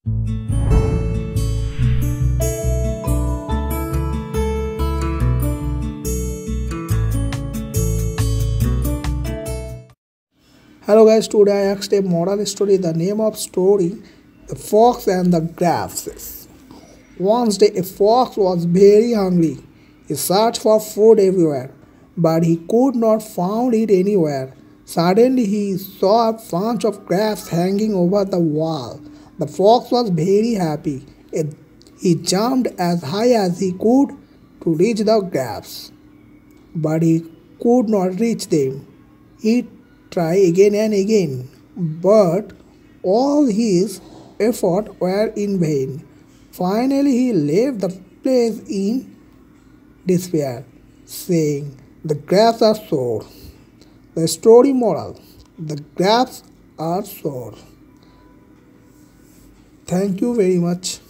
Hello guys, today I asked a moral story. The name of story, The Fox and the Grapes. Once day a fox was very hungry. He searched for food everywhere, but he could not find it anywhere. Suddenly he saw a bunch of grapes hanging over the wall. The fox was very happy. He jumped as high as he could to reach the grapes, but he could not reach them. He tried again and again, but all his efforts were in vain. Finally, he left the place in despair, saying, "The grapes are sour." The story moral: the grapes are sour. Thank you very much.